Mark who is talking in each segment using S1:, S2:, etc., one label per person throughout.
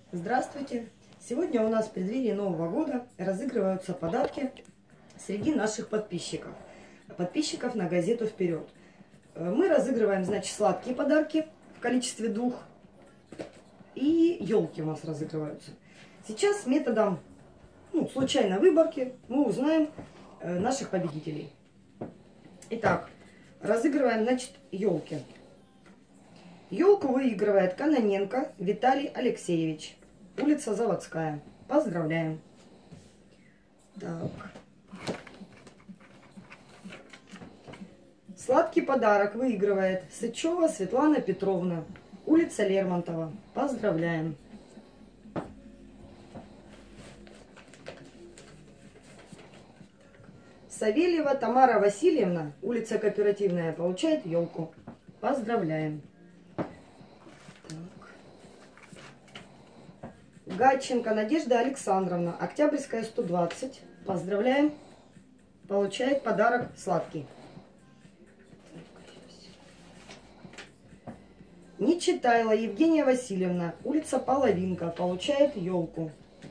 S1: Здравствуйте! Сегодня у нас в преддверии Нового года разыгрываются подарки среди наших подписчиков. Подписчиков на газету «Вперед». Мы разыгрываем, значит, сладкие подарки в количестве 2. И елки у нас разыгрываются. Сейчас методом случайной выборки мы узнаем наших победителей. Итак, разыгрываем, значит, елки. Елку выигрывает Каноненко Виталий Алексеевич. Улица Заводская. Поздравляем. Так. Сладкий подарок выигрывает Сычева Светлана Петровна. Улица Лермонтова. Поздравляем. Савельева Тамара Васильевна, улица Кооперативная, получает елку. Поздравляем. Гатченко Надежда Александровна, Октябрьская, 120. Поздравляем. Получает подарок сладкий. Нечитайло Евгения Васильевна, улица Половинка, получает елку.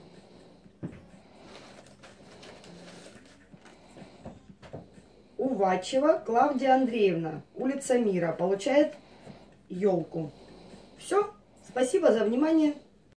S1: Увачева Клавдия Андреевна, улица Мира, получает елку. Все. Спасибо за внимание.